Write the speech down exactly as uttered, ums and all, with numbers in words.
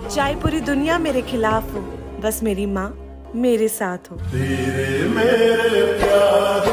चाहे पूरी दुनिया मेरे खिलाफ हो, बस मेरी माँ मेरे साथ हो। तेरे मेरे प्यार